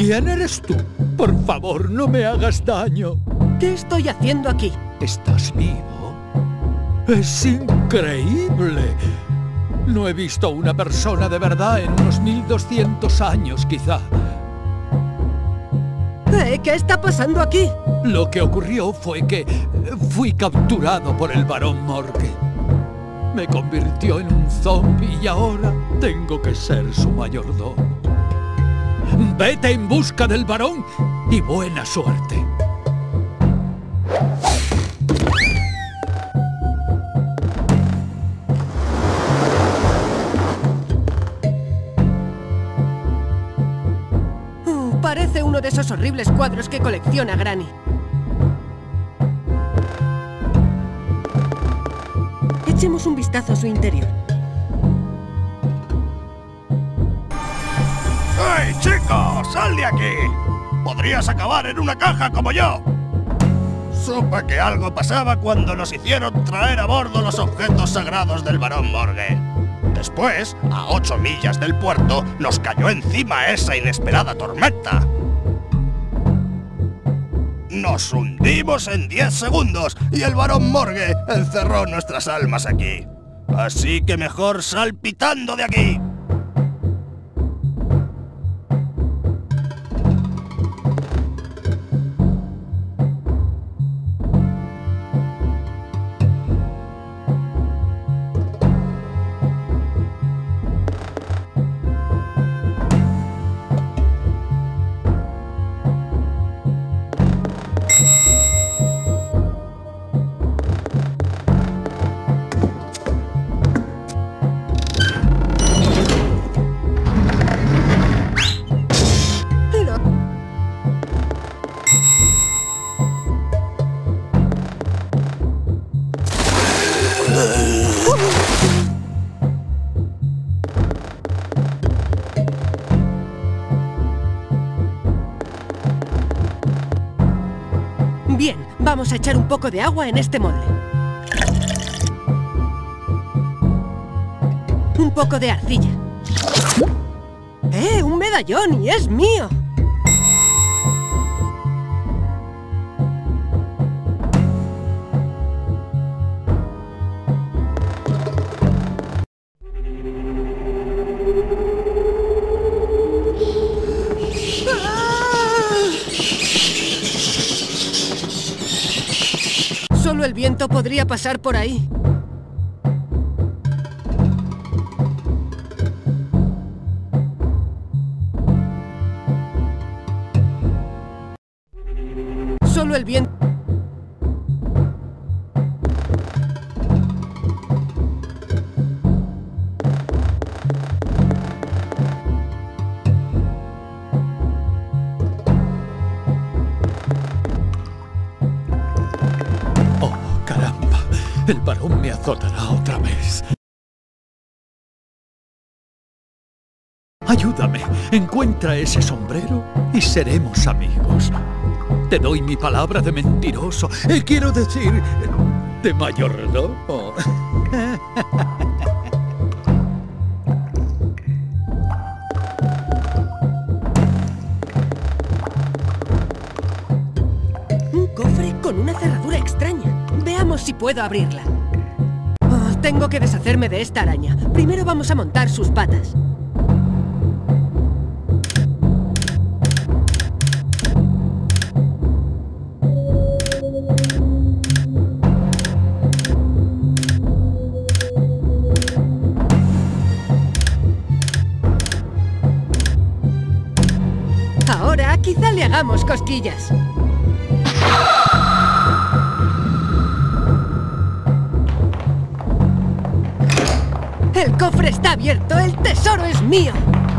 ¿Quién eres tú? Por favor, no me hagas daño. ¿Qué estoy haciendo aquí? ¿Estás vivo? ¡Es increíble! No he visto a una persona de verdad en unos 1200 años, quizá. ¿Qué está pasando aquí? Lo que ocurrió fue que fui capturado por el Barón Morgue. Me convirtió en un zombie y ahora tengo que ser su mayordomo. Vete en busca del varón y buena suerte. Parece uno de esos horribles cuadros que colecciona Granny. Echemos un vistazo a su interior. ¡Hey, chico! ¡Sal de aquí! ¡Podrías acabar en una caja como yo! Supe que algo pasaba cuando nos hicieron traer a bordo los objetos sagrados del Barón Morgue. Después, a 8 millas del puerto, nos cayó encima esa inesperada tormenta. Nos hundimos en 10 segundos y el Barón Morgue encerró nuestras almas aquí. Así que mejor sal pitando de aquí. Bien, vamos a echar un poco de agua en este molde. Un poco de arcilla. ¡Un medallón! ¡Y es mío! Solo el viento podría pasar por ahí. Solo el viento. El varón me azotará otra vez. Ayúdame, encuentra ese sombrero y seremos amigos. Te doy mi palabra de mentiroso. Quiero decir, de mayordomo. Un cofre con una cerradura extraña. Veamos si puedo abrirla. Tengo que deshacerme de esta araña. Primero vamos a montar sus patas. Ahora quizá le hagamos cosquillas. ¡El cofre está abierto! ¡El tesoro es mío!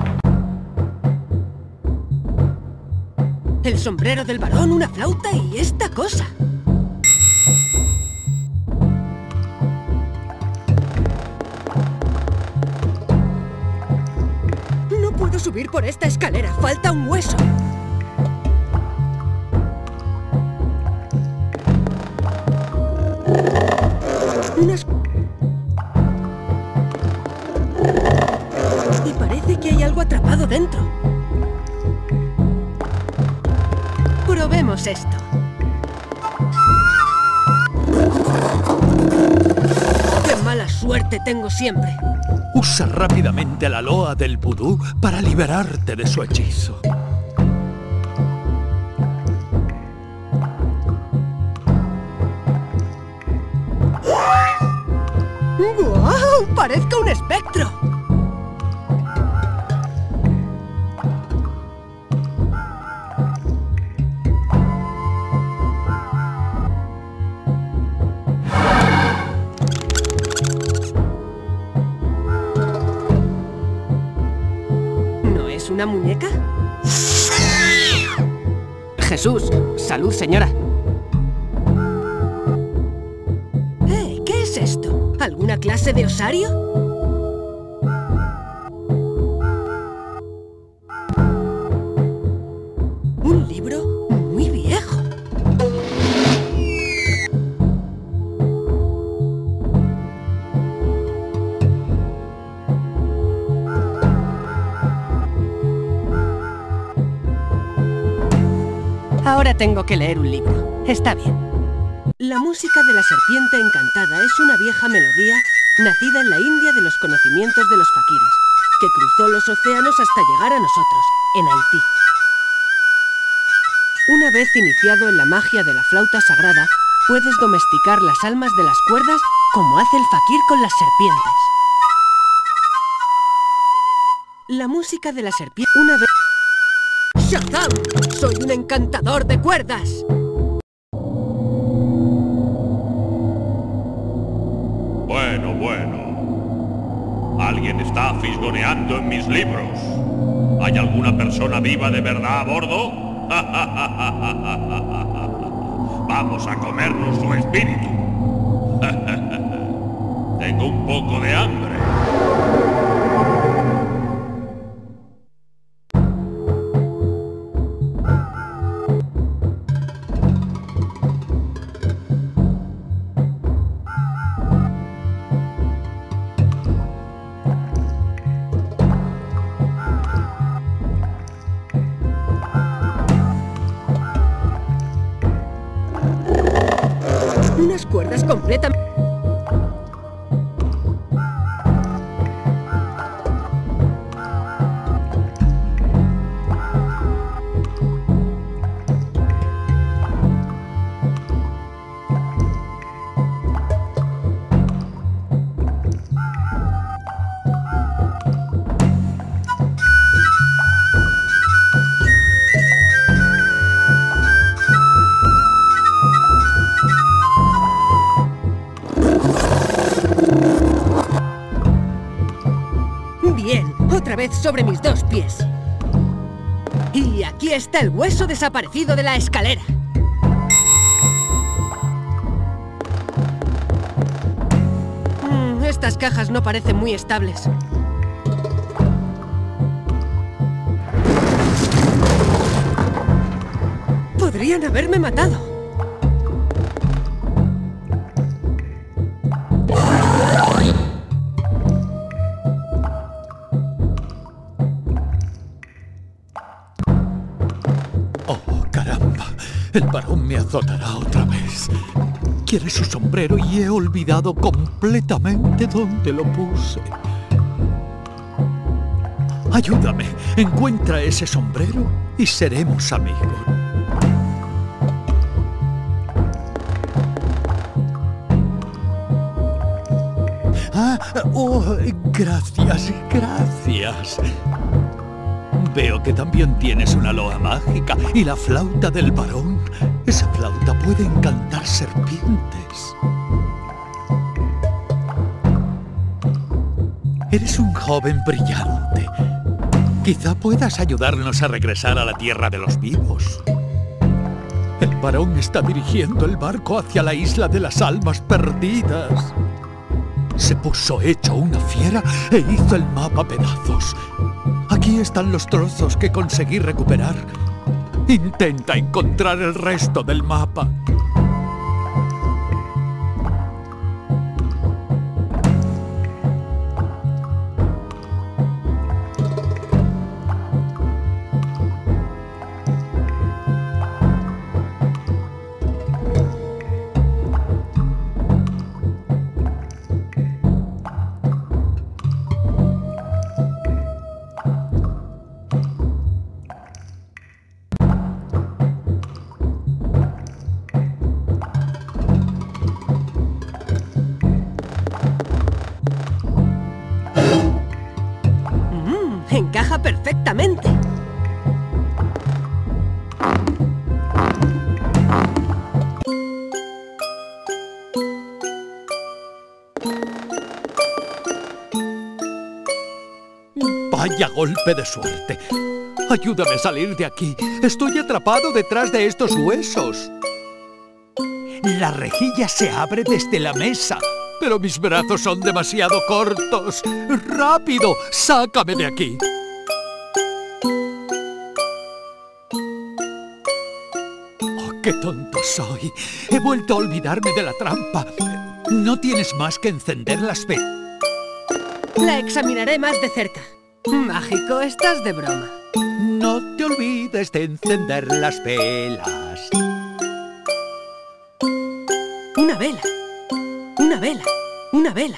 El sombrero del varón, una flauta y esta cosa. No puedo subir por esta escalera, falta un hueso. Y parece que hay algo atrapado dentro. Probemos esto. ¡Qué mala suerte tengo siempre! Usa rápidamente la loa del vudú para liberarte de su hechizo. ¡Guau! ¡Parezco un espectro! ¿No es una muñeca? Jesús, salud, señora. ¿Qué es esto? ¿Alguna clase de osario? Un libro muy viejo. Ahora tengo que leer un libro. Está bien. La música de la serpiente encantada es una vieja melodía nacida en la India de los conocimientos de los faquires, que cruzó los océanos hasta llegar a nosotros, en Haití. Una vez iniciado en la magia de la flauta sagrada, puedes domesticar las almas de las cuerdas como hace el faquir con las serpientes. La música de la serpiente... Una vez... ¡Shazam! ¡Soy un encantador de cuerdas! Bueno. Alguien está fisgoneando en mis libros. ¿Hay alguna persona viva de verdad a bordo? Vamos a comernos su espíritu. Tengo un poco de hambre. Unas cuerdas completamente... Bien, otra vez sobre mis dos pies. Y aquí está el hueso desaparecido de la escalera. Estas cajas no parecen muy estables. Podrían haberme matado. El varón me azotará otra vez. Quiere su sombrero y he olvidado completamente dónde lo puse. Ayúdame, encuentra ese sombrero y seremos amigos. Gracias, gracias. Veo que también tienes una loa mágica y la flauta del varón. Esa flauta puede encantar serpientes. Eres un joven brillante. Quizá puedas ayudarnos a regresar a la tierra de los vivos. El varón está dirigiendo el barco hacia la isla de las almas perdidas. Se puso hecho una fiera e hizo el mapa a pedazos. Aquí están los trozos que conseguí recuperar. Intenta encontrar el resto del mapa. encaja perfectamente. Vaya golpe de suerte. Ayúdame a salir de aquí. Estoy atrapado detrás de estos huesos. La rejilla se abre desde la mesa, pero mis brazos son demasiado cortos. ¡Rápido! ¡Sácame de aquí! Oh, ¡qué tonto soy! He vuelto a olvidarme de la trampa. No tienes más que encender las velas. La examinaré más de cerca. Mágico, estás de broma. No te olvides de encender las velas. Una vela. Una vela. Una vela.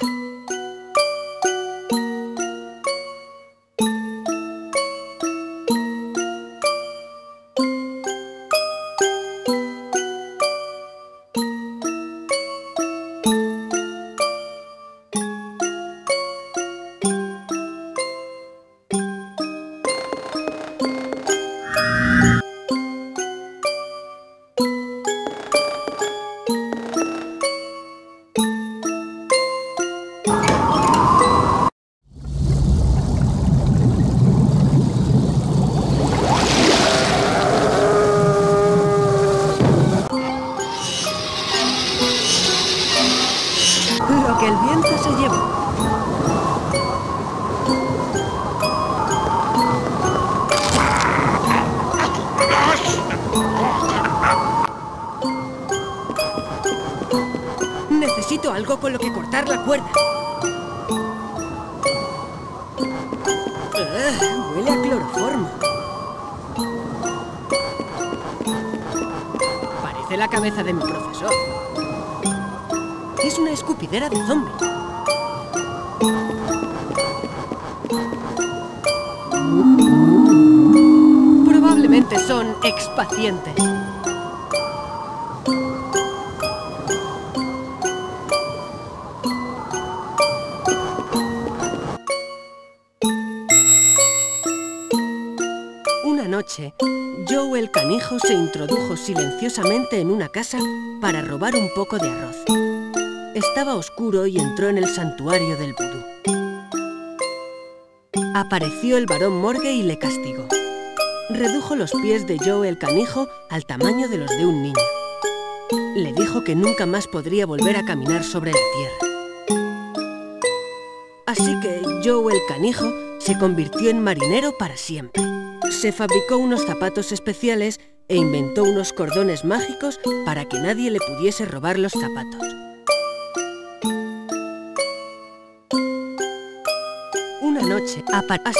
Lo que el viento se llevó. Necesito algo con lo que cortar la cuerda. Huele a cloroformo. Parece la cabeza de mi profesor. Es una escupidera de zombies. Probablemente son expacientes. Una noche, Joe el canijo se introdujo silenciosamente en una casa para robar un poco de arroz. Estaba oscuro y entró en el santuario del vudú. Apareció el barón Morgue y le castigó. Redujo los pies de Joe el canijo al tamaño de los de un niño. Le dijo que nunca más podría volver a caminar sobre la tierra. Así que Joe el canijo se convirtió en marinero para siempre. Se fabricó unos zapatos especiales e inventó unos cordones mágicos para que nadie le pudiese robar los zapatos. Una noche apareció.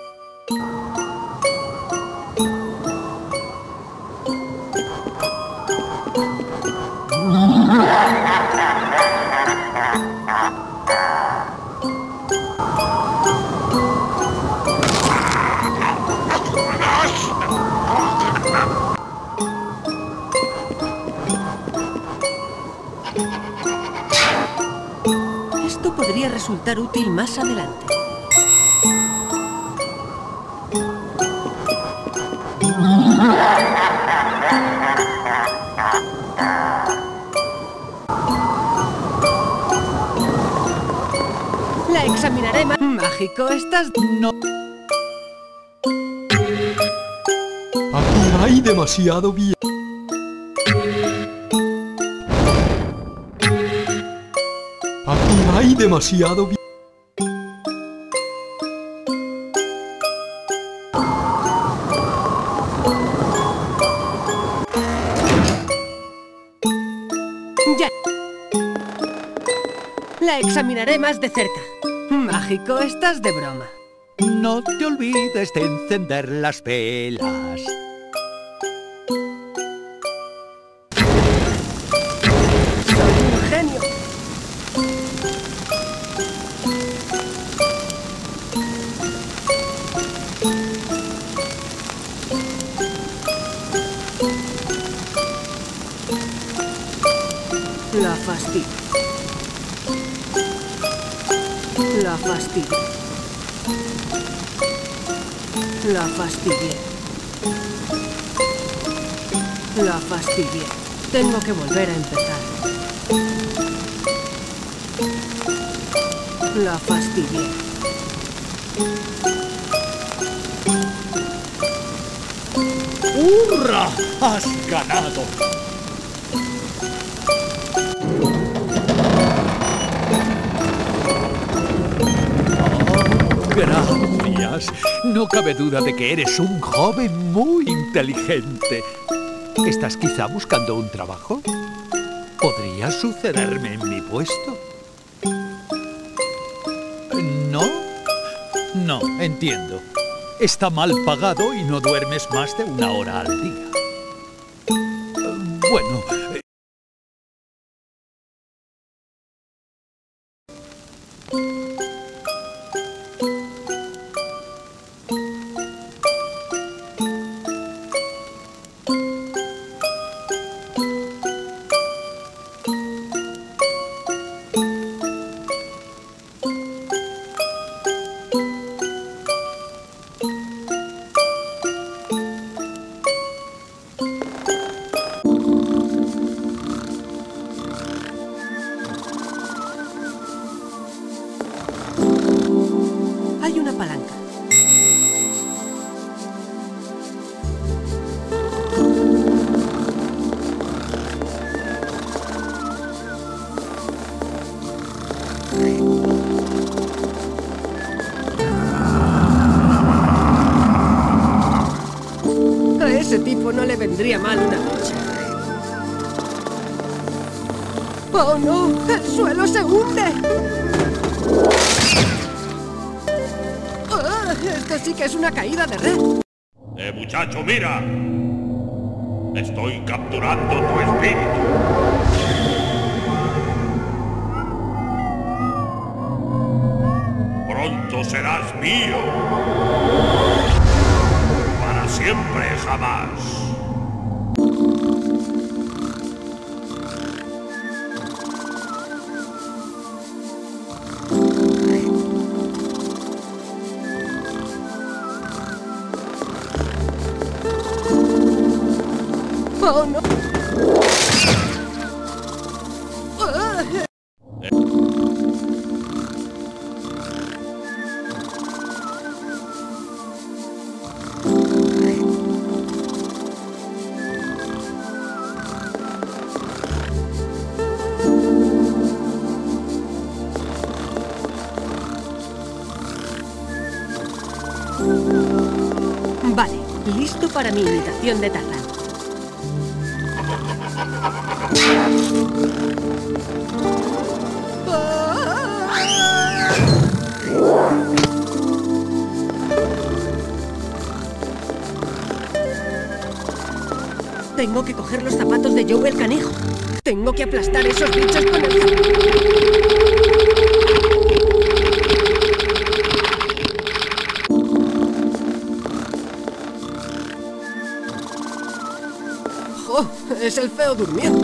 Esto podría resultar útil más adelante. La examinaré más. Mágico, estás... No. Aquí hay demasiado bien. Aquí hay demasiado bien. Ya. La examinaré más de cerca. Mágico, estás de broma. No te olvides de encender las velas. Soy un genio. La fastidio. La fastidio. La fastidié. La fastidié. Tengo que volver a empezar. La fastidié. ¡Hurra! ¡Has ganado! Gracias. No cabe duda de que eres un joven muy inteligente. ¿Estás quizá buscando un trabajo? ¿Podrías sucederme en mi puesto? ¿No? No, entiendo. Está mal pagado y no duermes más de 1 hora al día. Bueno... Hay una palanca. A ese tipo no le vendría mal una ducha. ¡Oh, no! ¡El suelo se hunde! Esto sí que es una caída de red. Muchacho, mira. Estoy capturando tu espíritu. Pronto serás mío. Para siempre, jamás. ¡Oh, no! Vale, listo para mi imitación de Tarzán. Tengo que coger los zapatos de Joe el Canijo. Tengo que aplastar esos bichos con el... ¡Oh! Es el feo durmiente.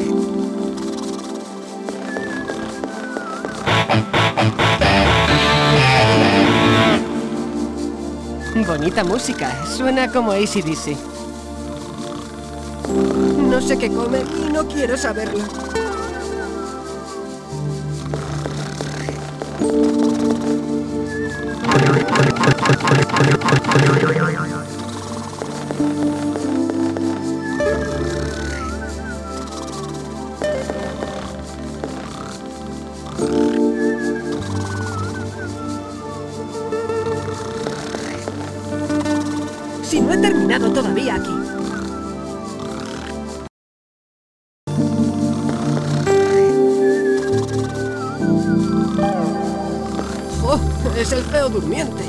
Bonita música. Suena como AC/DC. No sé qué come y no quiero saberlo. Si no he terminado todavía aquí. ¡Oh! Es el feo durmiente.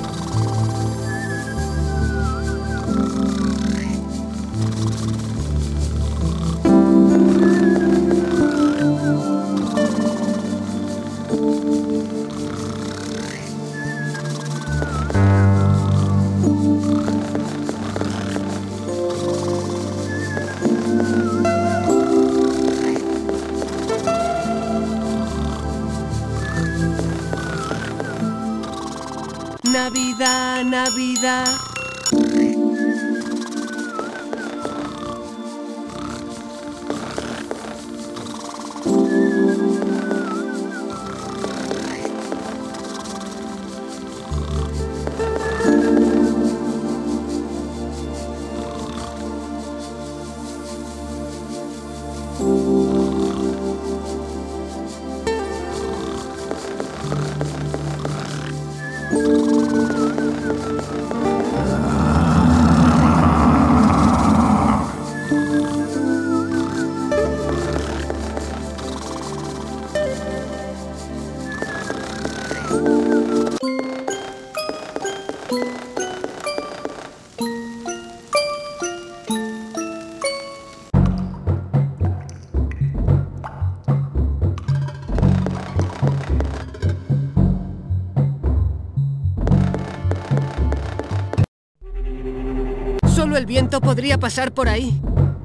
Navidad, Navidad, Solo el viento podría pasar por ahí.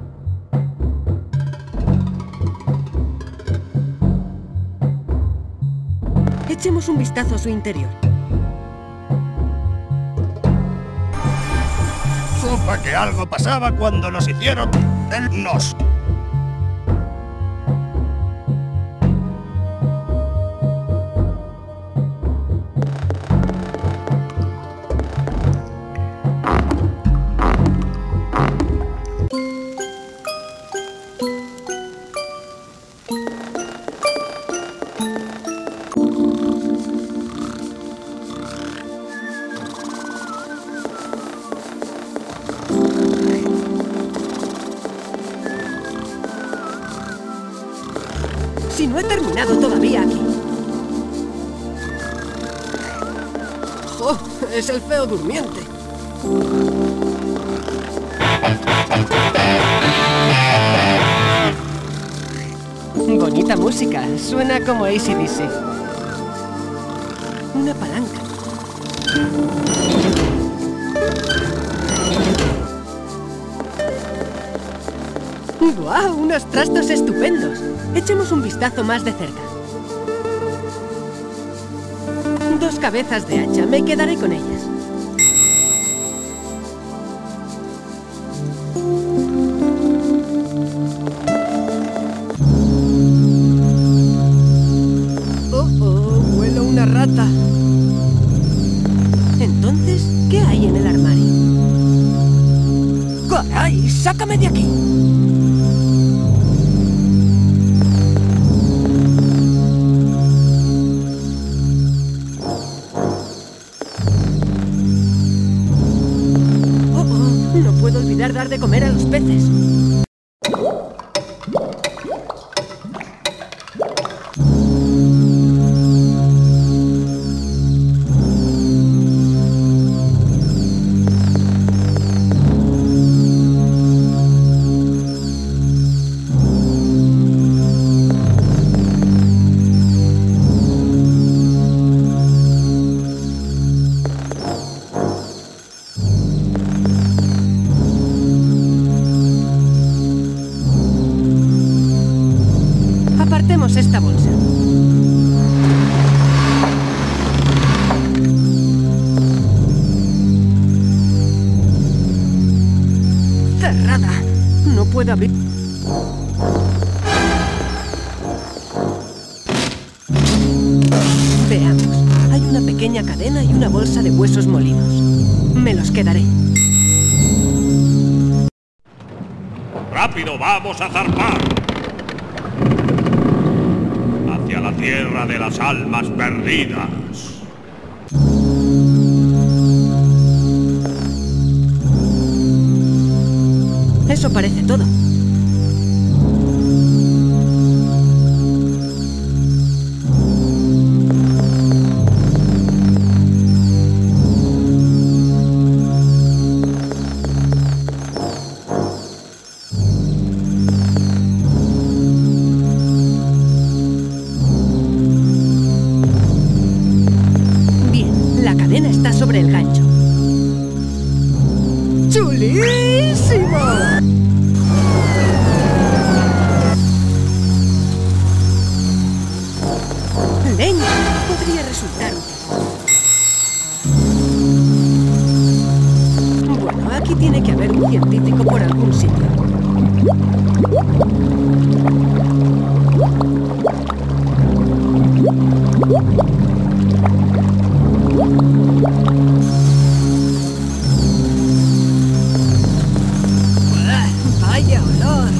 Echemos un vistazo a su interior. Supe que algo pasaba cuando nos hicieron el nos. Si no he terminado todavía aquí. ¡Oh! Es el feo durmiente. Bonita música. Suena como AC/DC. Una palanca. ¡Guau! ¡Unos trastos estupendos! Echemos un vistazo más de cerca. 2 cabezas de hacha. Me quedaré con ellas. ¡Oh! ¡Huelo una rata! Entonces, ¿qué hay en el armario? ¡Caray! ¡Sácame de aquí! No puedo olvidar dar de comer a los peces. Apartemos esta bolsa. Cerrada. No puedo abrir. Veamos. Hay una pequeña cadena y una bolsa de huesos molidos. Me los quedaré. ¡Rápido, vamos a zarpar! Hacia la tierra de las almas perdidas. Eso parece todo. Bien, la cadena está sobre el gancho. ¡Chulísimo! Leña podría resultar útil. Aquí tiene que haber un científico por algún sitio. ¡Vaya olor!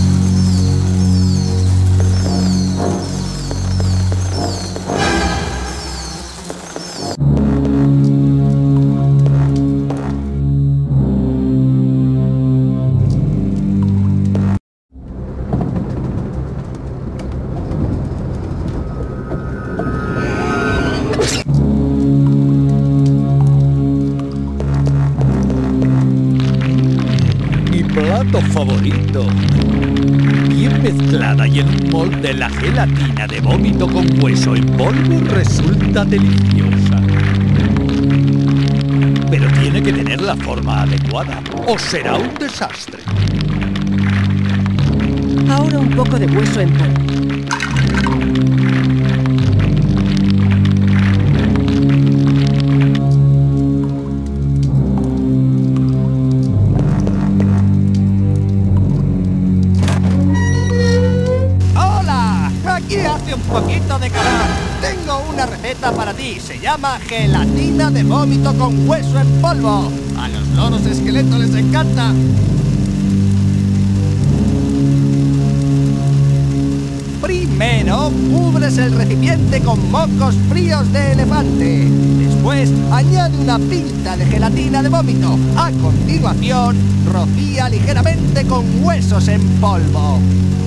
Plato favorito. Bien mezclada y en un molde, la gelatina de vómito con hueso en polvo resulta deliciosa. Pero tiene que tener la forma adecuada o será un desastre. Ahora un poco de hueso en polvo. Aquí hace un poquito de calor. Tengo una receta para ti. Se llama gelatina de vómito con hueso en polvo. A los loros esqueletos les encanta. Primero, cubres el recipiente con mocos fríos de elefante. Después, añade una pinta de gelatina de vómito. A continuación, rocía ligeramente con huesos en polvo.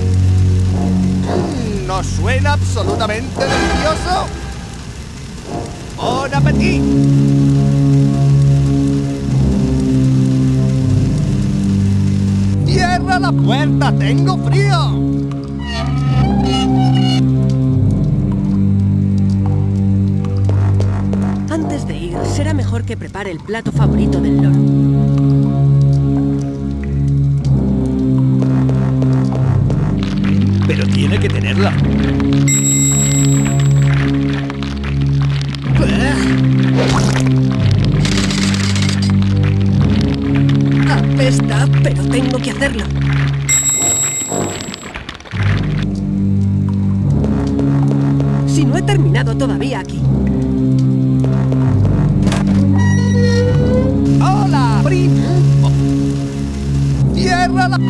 ¿No suena absolutamente delicioso? ¡Bon appetit! ¡Cierra la puerta! ¡Tengo frío! Antes de ir, será mejor que prepare el plato favorito del loro. Pero tiene que tenerla. Apesta, pero tengo que hacerlo. Si no he terminado todavía aquí. ¡Hola, primo! ¡Cierra la...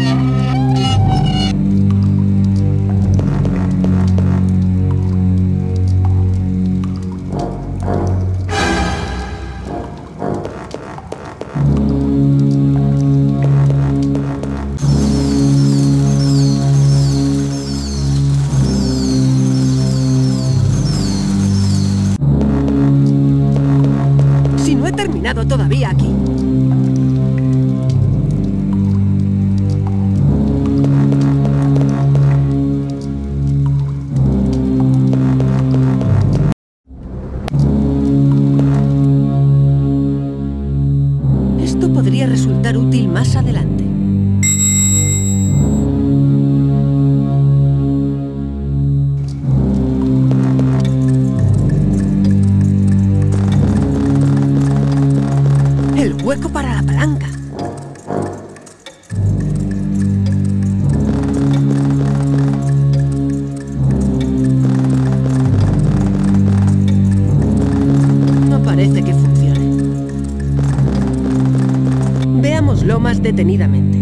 Todavía aquí. Esto podría resultar útil más adelante. Hueco para la palanca. No parece que funcione. Veámoslo más detenidamente.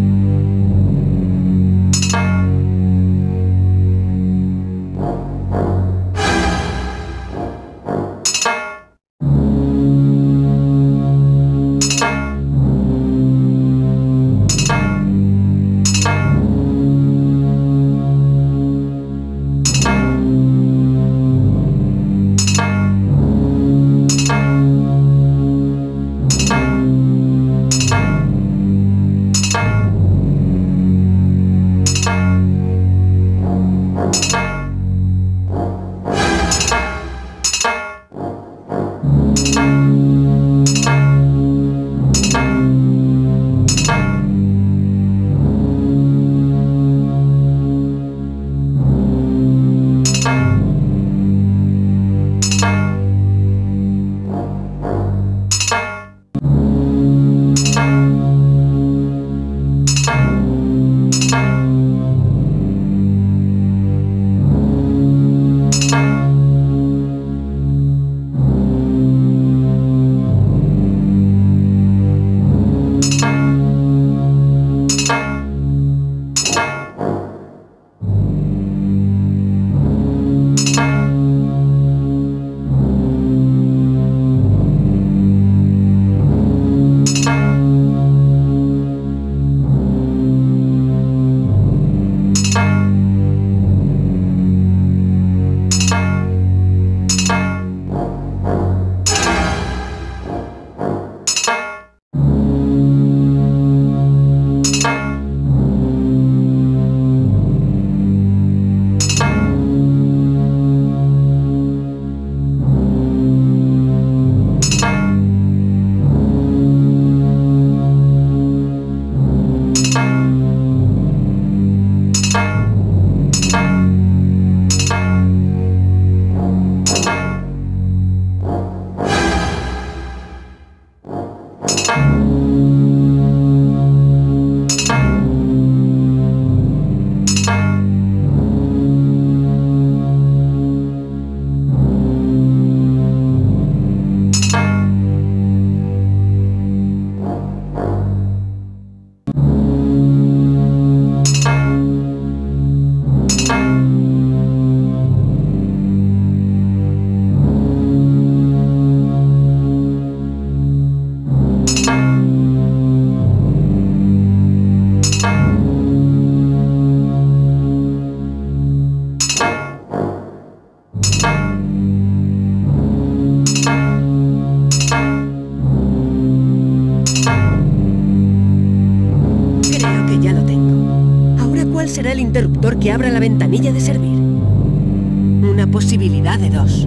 será el interruptor que abra la ventanilla de servir? Una posibilidad de 2.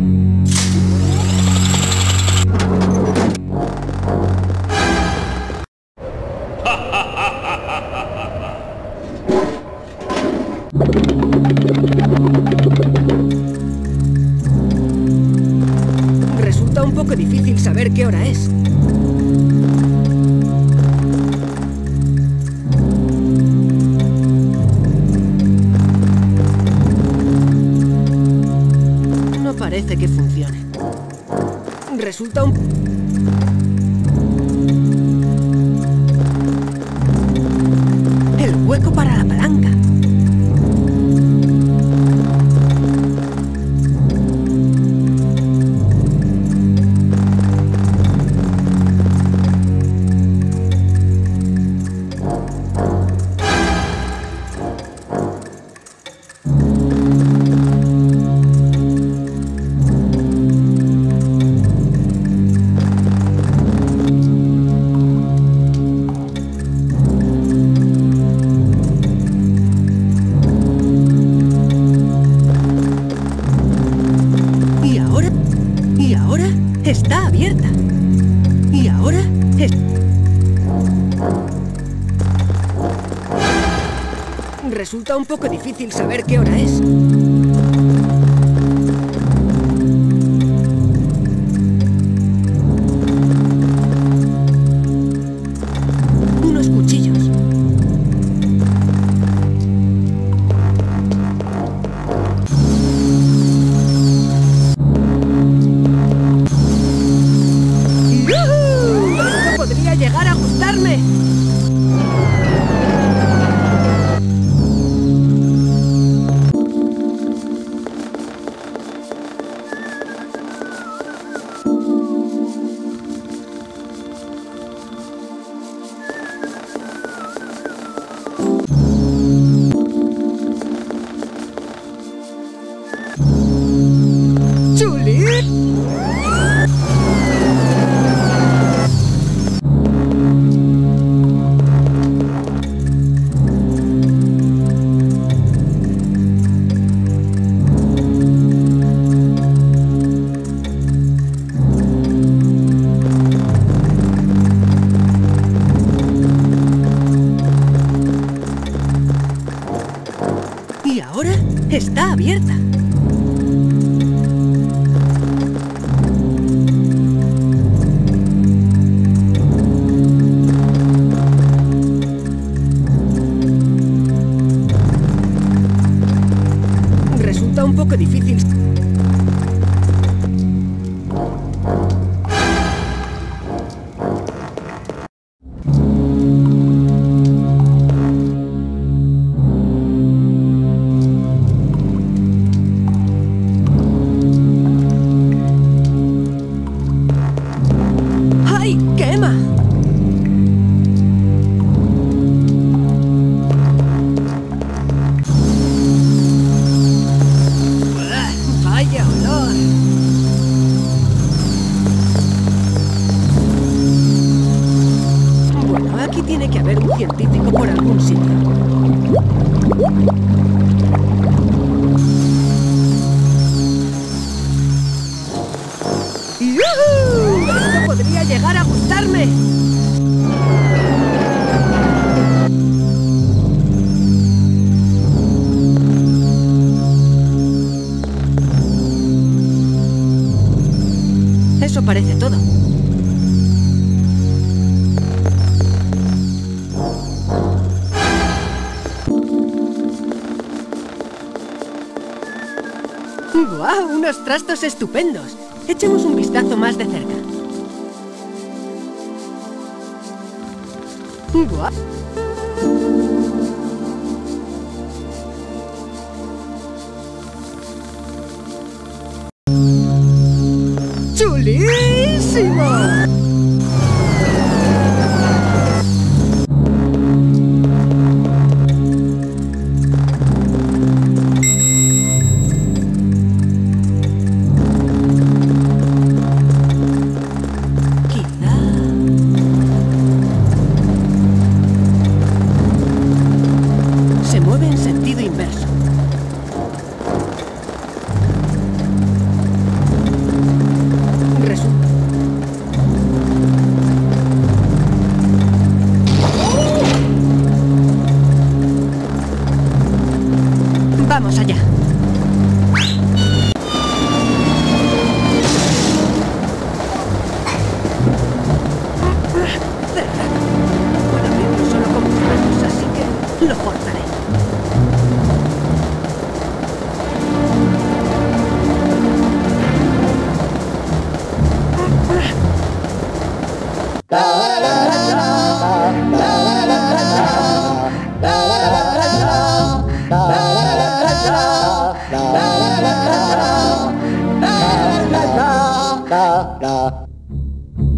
Resulta un poco difícil saber qué hora es. No parece que funcione. Resulta un... El hueco para la palanca. Está abierta. Y ahora es... Resulta un poco difícil saber qué hora es. Unos cuchillos. Llegar a gustarme. ¡Chuli! Y ahora está abierta. Resulta un poco difícil. ¡Quema! ¡Vaya olor! Bueno, aquí tiene que haber un científico por algún sitio. ¡Yujú! ¡Esto podría llegar a gustarme! Eso parece todo. ¡Guau! ¡Unos trastos estupendos! Echemos un vistazo más de cerca. ¡Guau! ¡Chulísimo! Se mueve.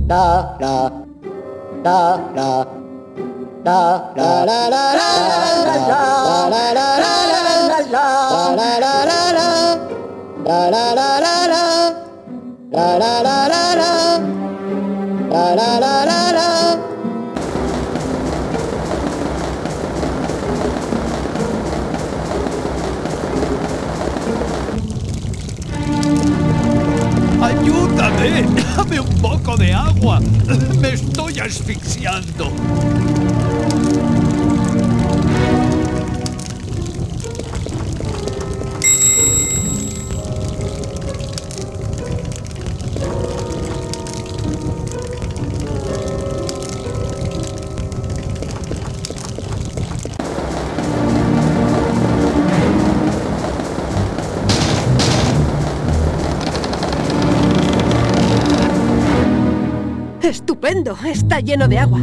¡Ayúdame! ¡Dame un poco de agua! ¡Me estoy asfixiando! ¡Estupendo! Está lleno de agua.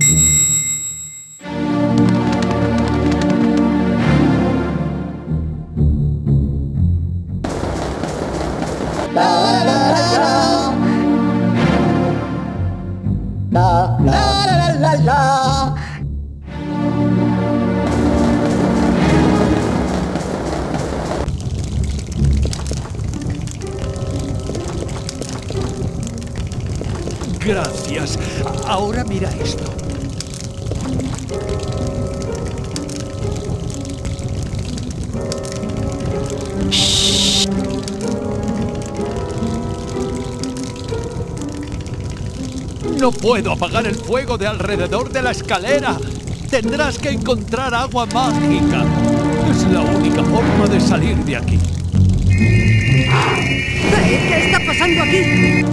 Gracias. Ahora mira esto. No puedo apagar el fuego de alrededor de la escalera. Tendrás que encontrar agua mágica. Es la única forma de salir de aquí. ¿Qué está pasando aquí?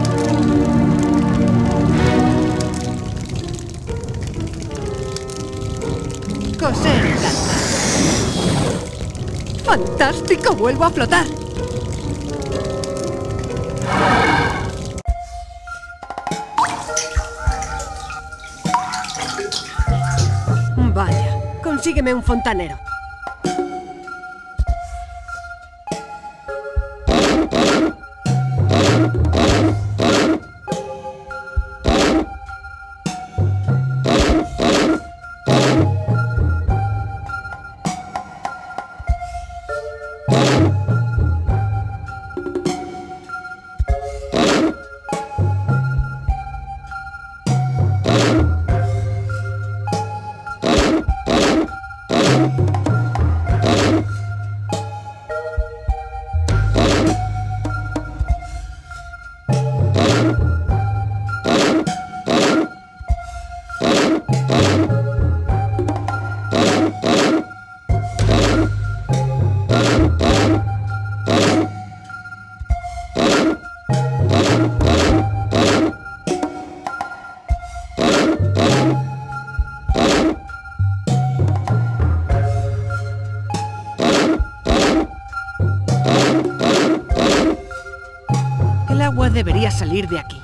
Coser. ¡Fantástico! ¡Vuelvo a flotar! Vaya, consígueme un fontanero. El agua debería salir de aquí.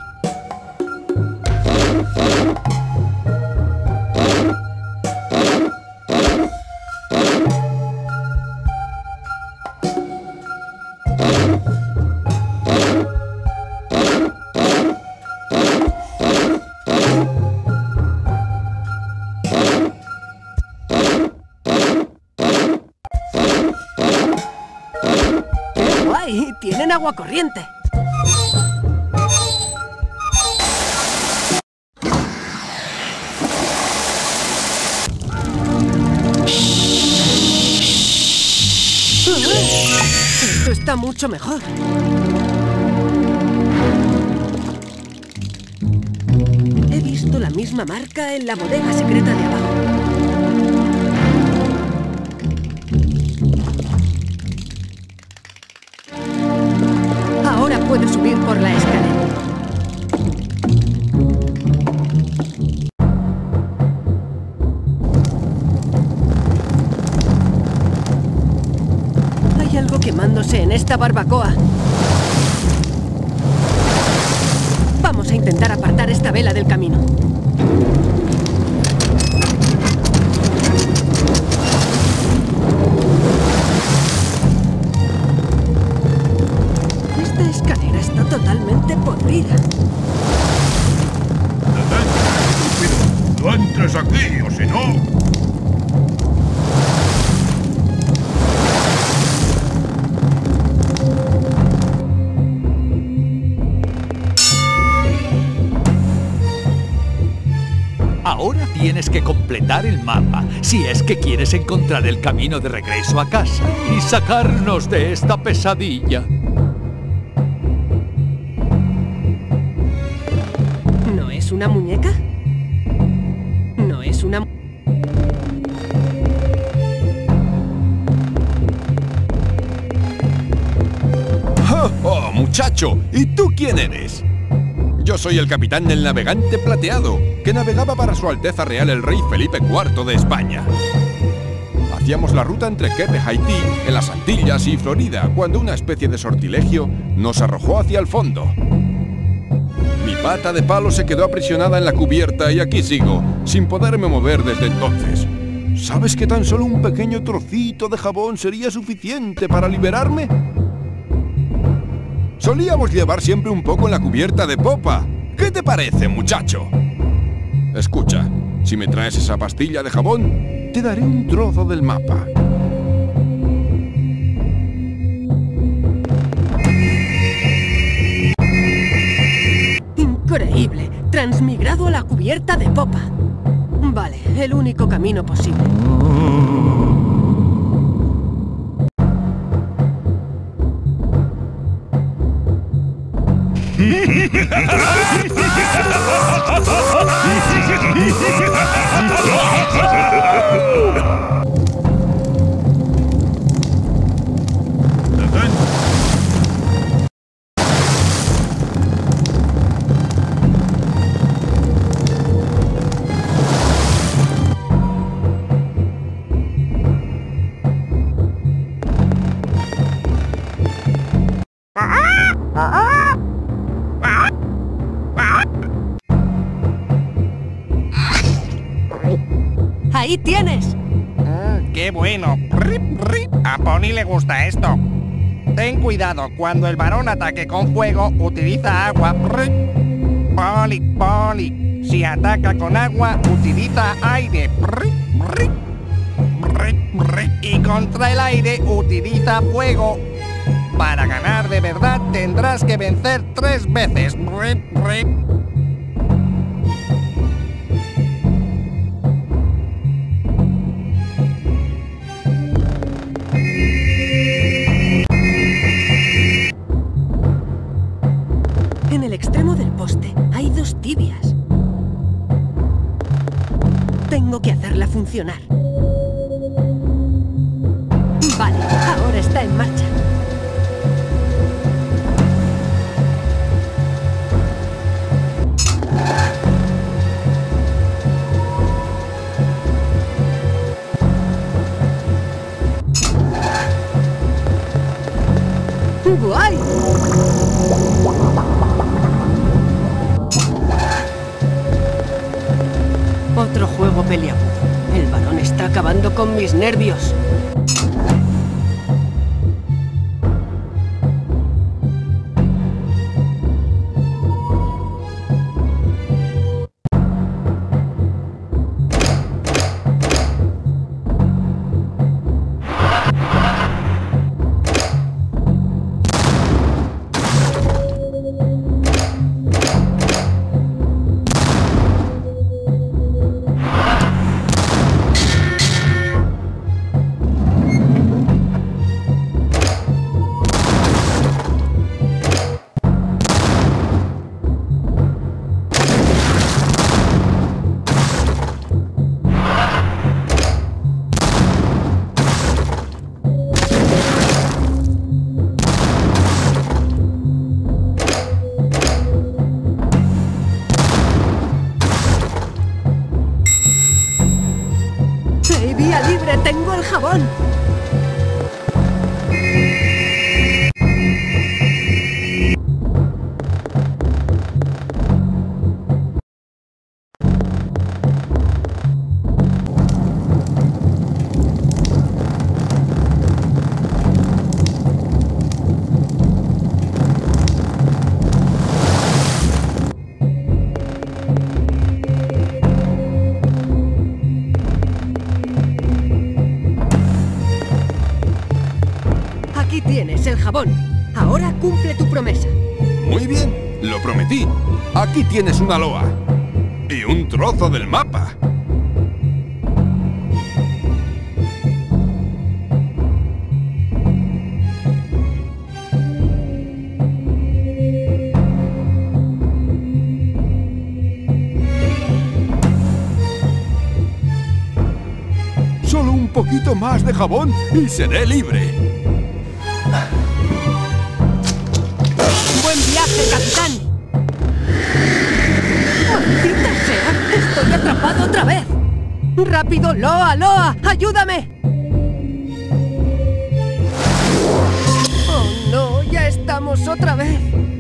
¡Qué guay! ¡Tienen agua corriente! Esto está mucho mejor. He visto la misma marca en la bodega secreta de abajo. Ahora puedo subir por la escalera. Hay algo quemándose en esta barbacoa. Vamos a intentar apartar esta vela del camino. Esta escalera está totalmente podrida. aquí, o si no... Ahora tienes que completar el mapa si es que quieres encontrar el camino de regreso a casa y sacarnos de esta pesadilla. ¿No es una muñeca? ¿No es una... ¡Oh, muchacho! ¿Y tú quién eres? Yo soy el capitán del navegante plateado, que navegaba para Su Alteza Real el Rey Felipe IV de España. Hacíamos la ruta entre Quebec, Haití, en las Antillas y Florida, cuando una especie de sortilegio nos arrojó hacia el fondo. Mi pata de palo se quedó aprisionada en la cubierta y aquí sigo, sin poderme mover desde entonces. ¿Sabes que tan solo un pequeño trocito de jabón sería suficiente para liberarme? Solíamos llevar siempre un poco en la cubierta de popa. ¿Qué te parece, muchacho? Escucha, si me traes esa pastilla de jabón, te daré un trozo del mapa. Increíble. Transmigrado a la cubierta de popa. Vale, el único camino posible. ¡Ahí tienes! ¡Qué bueno! A Pony le gusta esto. Ten cuidado, cuando el varón ataque con fuego, utiliza agua. Poli. Si ataca con agua, utiliza aire. Y contra el aire, utiliza fuego. Para ganar de verdad, tendrás que vencer 3 veces. En el extremo del poste hay 2 tibias. Tengo que hacerla funcionar. Vale, ahora está en marcha. ¡Guay! Otro juego peliagudo. El varón está acabando con mis nervios. ¡Vía libre! ¡Tengo el jabón! jabón. Ahora cumple tu promesa. Muy bien, lo prometí. Aquí tienes una loa. Y un trozo del mapa. Solo un poquito más de jabón y seré libre. ¡Buen viaje, capitán! ¡Maldita sea! ¡Estoy atrapado otra vez! ¡Rápido, Loa, Loa! ¡Ayúdame! ¡Oh, no! ¡Ya estamos otra vez!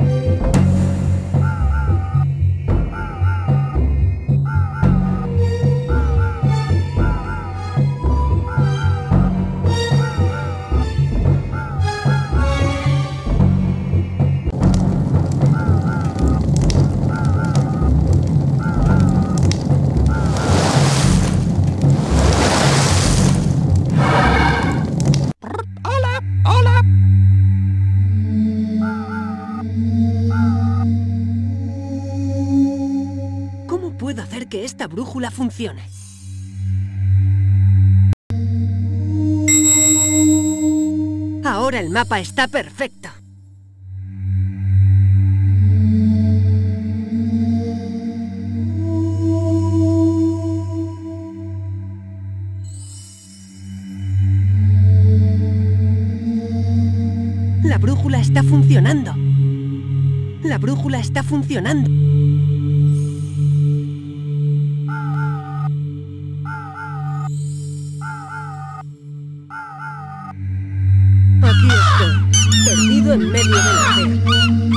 ¿Puedo hacer que esta brújula funcione? Ahora el mapa está perfecto. La brújula está funcionando. La brújula está funcionando. Aquí estoy, perdido en medio del océano.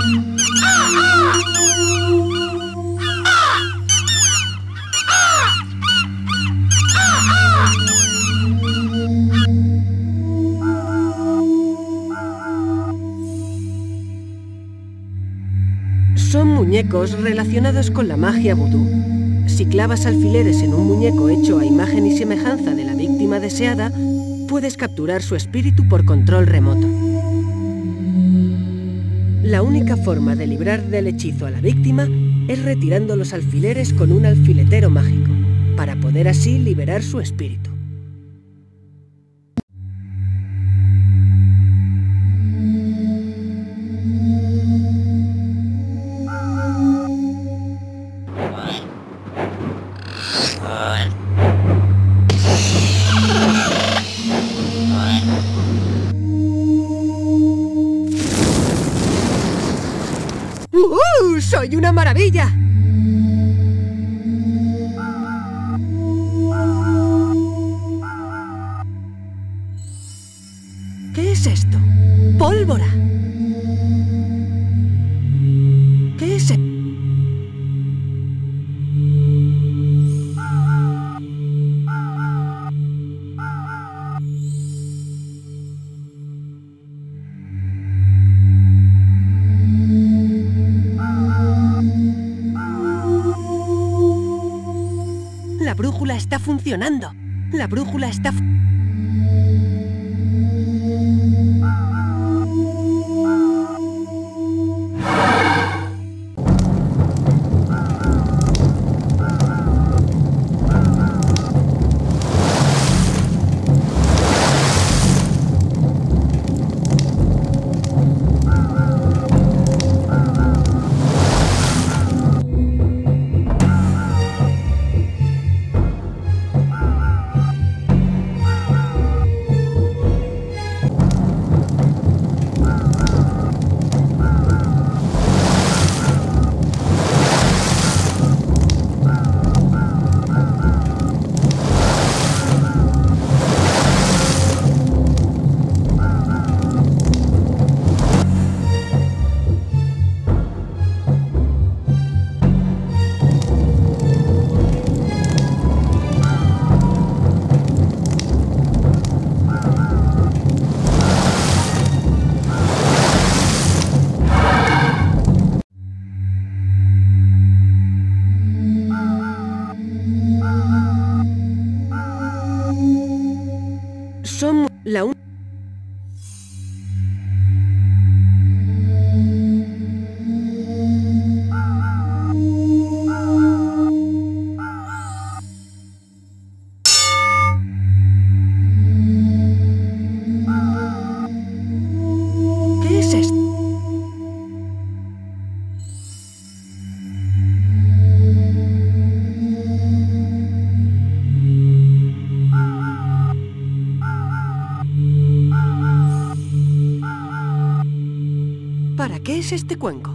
Son muñecos relacionados con la magia vudú. Si clavas alfileres en un muñeco hecho a imagen y semejanza de la víctima deseada, puedes capturar su espíritu por control remoto. La única forma de librar del hechizo a la víctima es retirando los alfileres con un alfiletero mágico, para poder así liberar su espíritu. ¡Soy una maravilla! ¿Qué es esto? ¡Pólvora! ¿Qué es esto? La brújula está funcionando. La brújula está... Son la es este cuenco?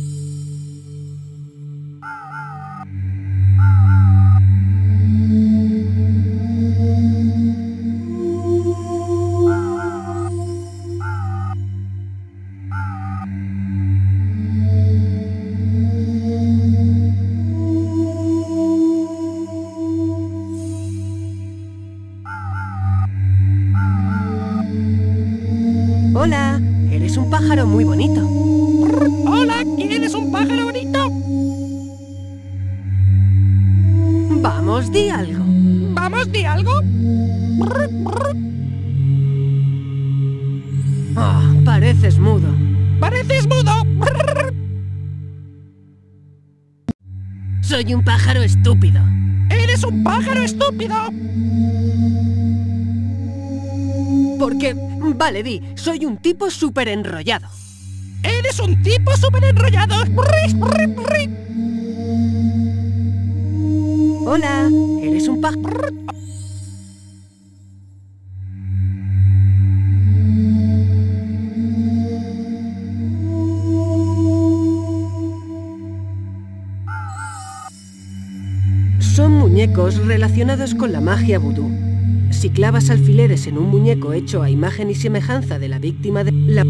Hola, eres un pájaro muy bonito. Hola, ¿quieres un pájaro bonito? Vamos, di algo. Vamos, di algo. Oh, pareces mudo. Pareces mudo. Soy un pájaro estúpido. Eres un pájaro estúpido. Porque, vale, di, soy un tipo súper enrollado. Eres un tipo súper enrollado. Hola, eres un pájaro. Son muñecos relacionados con la magia vudú. Si clavas alfileres en un muñeco hecho a imagen y semejanza de la víctima de la...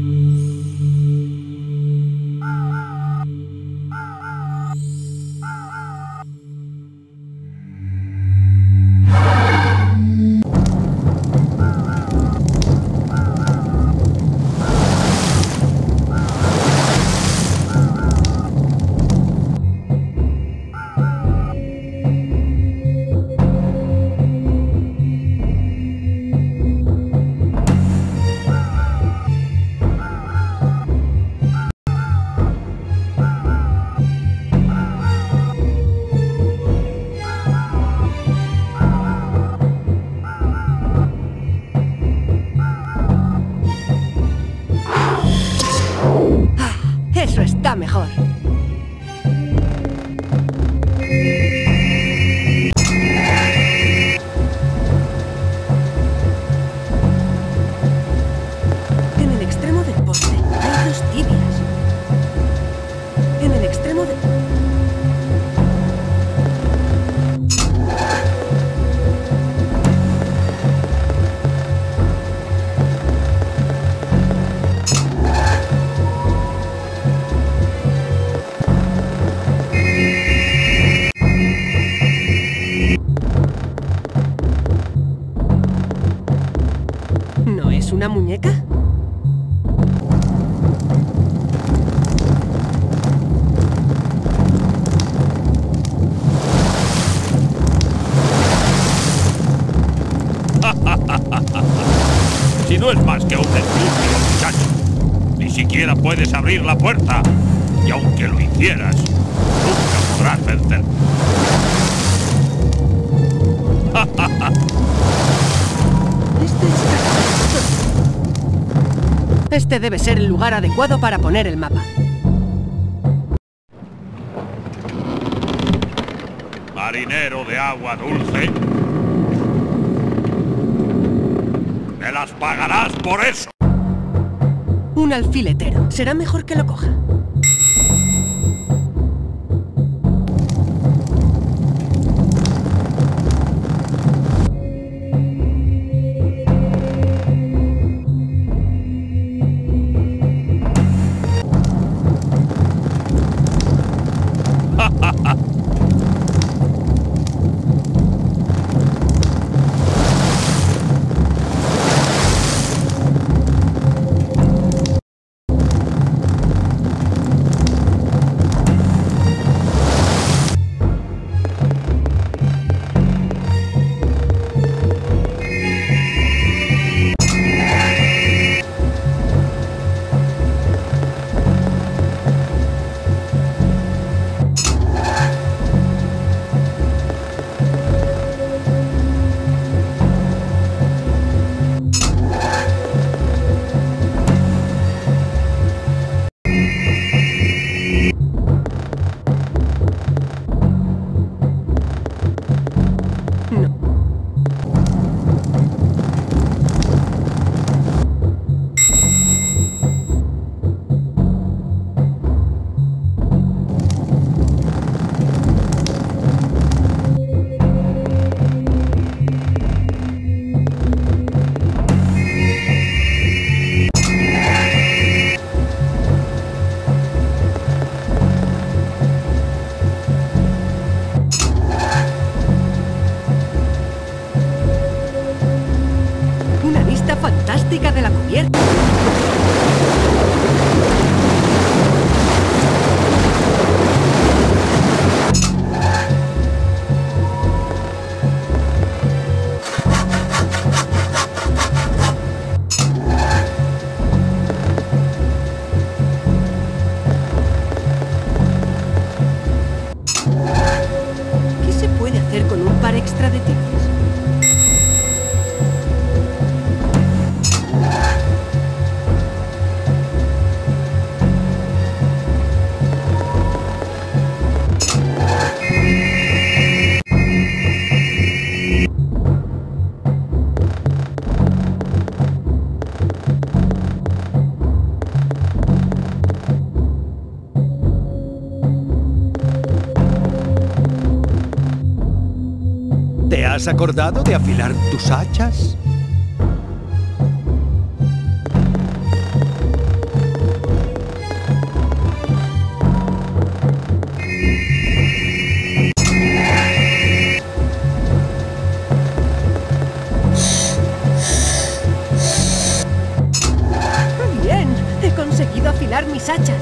Eso está mejor. En el extremo del poste hay dos tibias. En el extremo de... ¿No es una muñeca? Si no es más que un estúpido muchacho. Ni siquiera puedes abrir la puerta. Y aunque lo hicieras, nunca podrás vencer. Este debe ser el lugar adecuado para poner el mapa. Marinero de agua dulce. ¡Me las pagarás por eso! Un alfiletero. Será mejor que lo coja. muestra de tigres. ¿Te has acordado de afilar tus hachas? ¡Bien! He conseguido afilar mis hachas.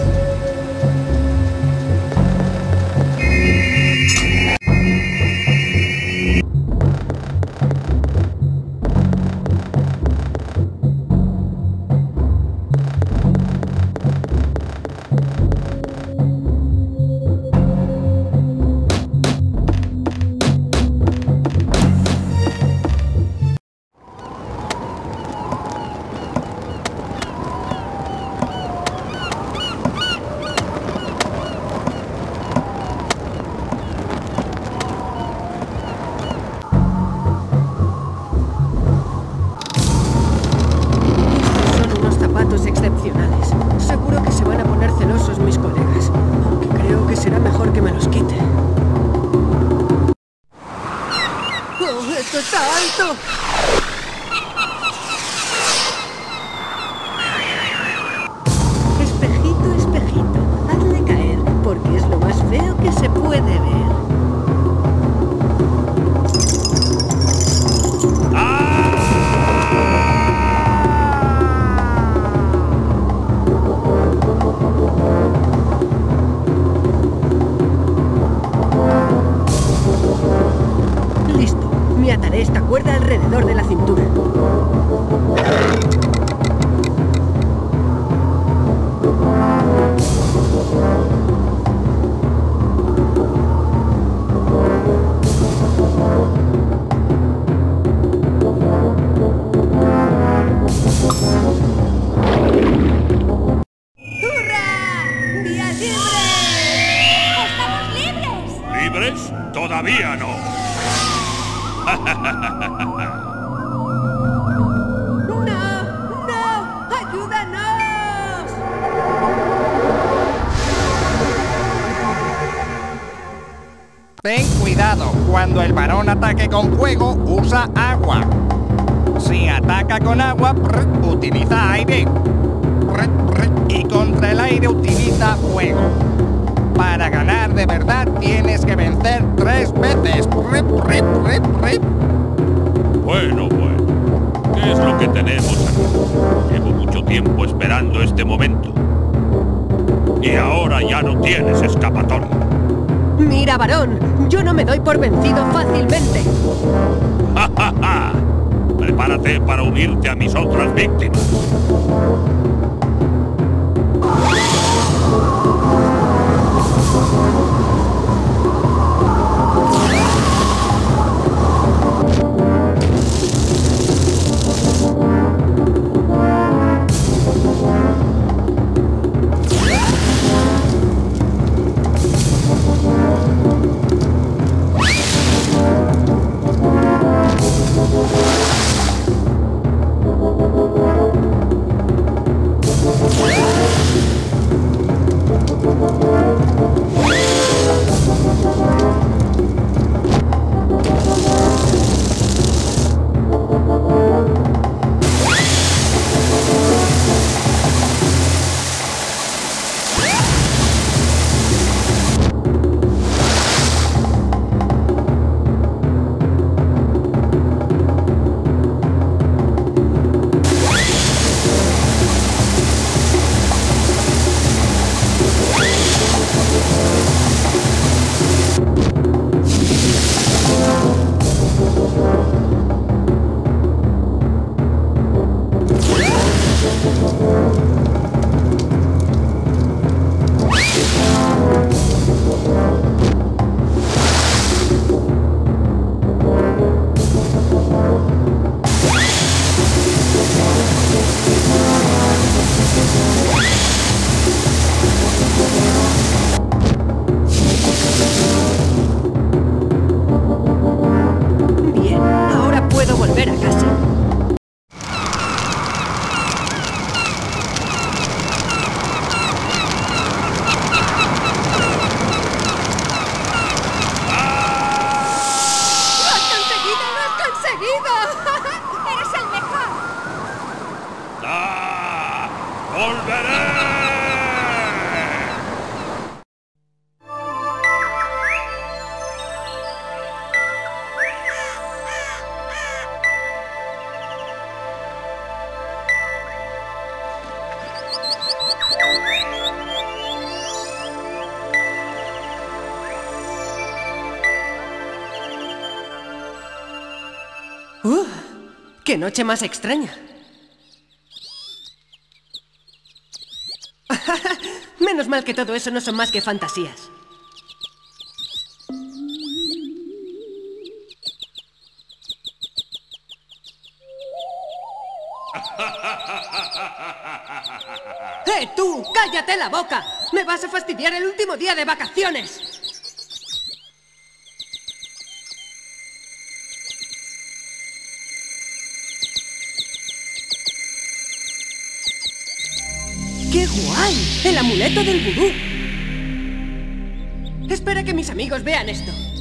Excepcionales. Seguro que se van a poner celosos mis colegas, aunque creo que será mejor que me los quite. ¡Oh, esto está alto! Espejito, espejito, hazle caer, porque es lo más feo que se puede ver. Me ataré esta cuerda alrededor de la cintura. ¡Hurra! ¡Día libre! ¡Estamos libres! ¿Libres? Todavía no. ¡No! ¡No! ¡Ayúdanos! Ten cuidado, cuando el varón ataque con fuego, usa agua. Si ataca con agua, utiliza aire. Y contra el aire utiliza fuego. Para ganar de verdad tienes que vencer 3 veces. Bueno. ¿Qué es lo que tenemos aquí? Llevo mucho tiempo esperando este momento. Y ahora ya no tienes escapatoria. Mira, varón, yo no me doy por vencido fácilmente. ¡Ja, ja, ja! Prepárate para unirte a mis otras víctimas. ¡Qué noche más extraña! Menos mal que todo eso no son más que fantasías. ¡Tú! ¡Cállate la boca! ¡Me vas a fastidiar el último día de vacaciones! ¡Qué guay! ¡El amuleto del vudú! Espera que mis amigos vean esto.